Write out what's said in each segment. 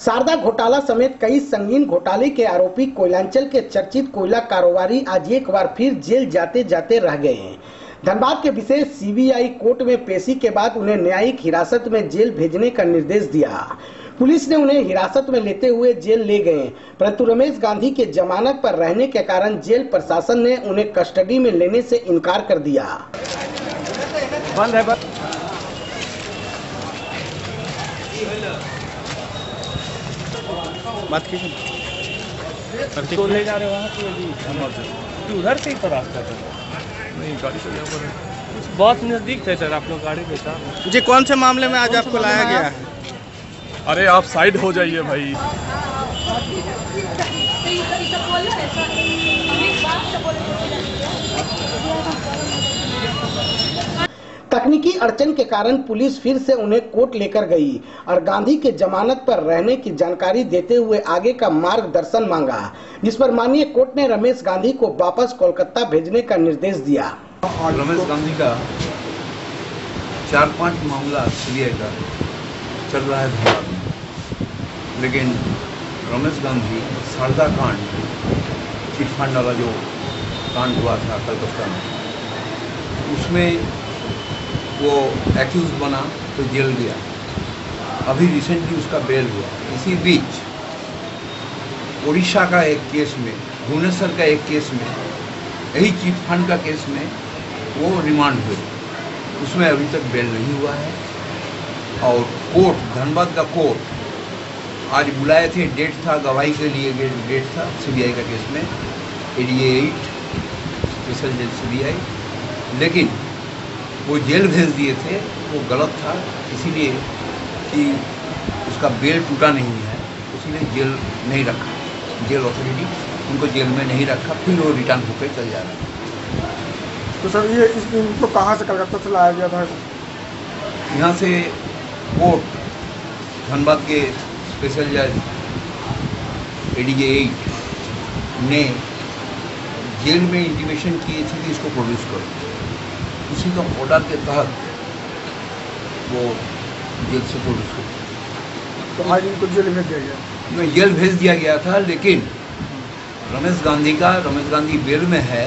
शारदा घोटाला समेत कई संगीन घोटाले के आरोपी कोयलांचल के चर्चित कोयला कारोबारी आज एक बार फिर जेल जाते जाते रह गए हैं। धनबाद के विशेष सीबीआई कोर्ट में पेशी के बाद उन्हें न्यायिक हिरासत में जेल भेजने का निर्देश दिया। पुलिस ने उन्हें हिरासत में लेते हुए जेल ले गए, परंतु रमेश गांधी के जमानत पर रहने के कारण जेल प्रशासन ने उन्हें कस्टडी में लेने से इनकार कर दिया। बंद है मत कीजिए तो ले जा रहे वहाँ तो उधर से ही तो रास्ता था। नहीं गाड़ी से यहाँ पर बहुत नज़दीक थे सर, आप लोग गाड़ी पे था जी। कौन से मामले में आज आपको लाया गया है? अरे आप साइड हो जाइए भाई। तकनीकी अड़चन के कारण पुलिस फिर से उन्हें कोर्ट लेकर गई और गांधी के जमानत पर रहने की जानकारी देते हुए आगे का मार्गदर्शन मांगा, जिस पर माननीय कोर्ट ने रमेश गांधी को वापस कोलकाता भेजने का निर्देश दिया। रमेश गांधी का 4-5 मामला सीबीआई का चल रहा है धनबाद में, लेकिन रमेश गांधी शारदा कांड चिटफंड वाला जो कांड हुआ था कलकत्ता में, उसमें वो एक्यूज बना तो जेल गया। अभी रिसेंटली उसका बेल हुआ। इसी बीच उड़ीसा का एक केस में, भुवनेश्वर का एक केस में, यही चिटफंड का केस में वो रिमांड हुए, उसमें अभी तक बेल नहीं हुआ है। और कोर्ट, धनबाद का कोर्ट आज बुलाए थे, डेट था, गवाही के लिए डेट था सीबीआई का केस में, ADA 8 स्पेशल जेल सीबीआई, लेकिन वो जेल भेज दिए थे। वो गलत था, इसीलिए कि उसका बेल टूटा नहीं है, इसीलिए जेल नहीं रखा, जेल अथॉरिटी उनको जेल में नहीं रखा, फिर वो रिटर्न होकर चल जा रहा है। तो सर ये इनको कहाँ से कलकत्ता से लाया गया था? यहाँ से कोर्ट, धनबाद के स्पेशल जज ADA 8 ने जेल में इंटीमेशन किए थे कि इसको प्रोड्यूस करो, उसी का ऑर्डर के तहत वो जेल से प्रोड्यूस हो। तो आज इनको जेल भेज दिया गया? मैं जेल भेज दिया गया था, लेकिन रमेश गांधी बेल में है,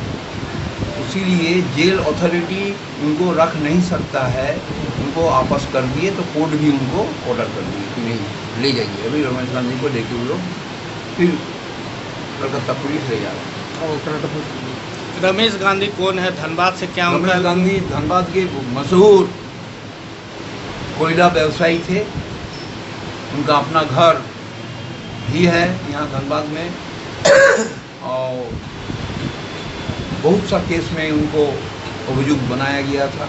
इसीलिए जेल अथॉरिटी उनको रख नहीं सकता है, उनको वापस कर दिए। तो कोर्ट भी उनको ऑर्डर कर दिए कि नहीं, ले जाइए। अभी रमेश गांधी को लेके वो लोग फिर कलकत्ता पुलिस ले जा रहे हैं। रमेश गांधी कौन है? धनबाद से क्या? रमेश गांधी धनबाद के मशहूर कोयला व्यवसायी थे। उनका अपना घर भी है यहाँ धनबाद में, और बहुत सा केस में उनको अभियुक्त बनाया गया था।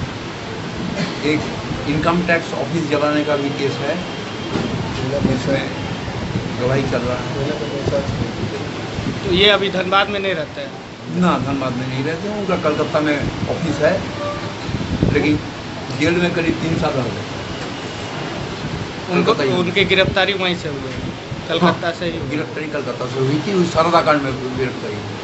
एक इनकम टैक्स ऑफिस जलाने का भी केस है, इसमें गवाही चल रहा है। तो ये अभी धनबाद में नहीं रहता है? ना, धनबाद में नहीं रहते, उनका कलकत्ता में ऑफिस है, लेकिन जेल में करीब 3 साल रह गए। उनकी गिरफ्तारी वहीं से हुई, कलकत्ता से ही? गिरफ्तारी कलकत्ता से हुई थी, उस शारदा कांड में गिरफ्तारी हुई।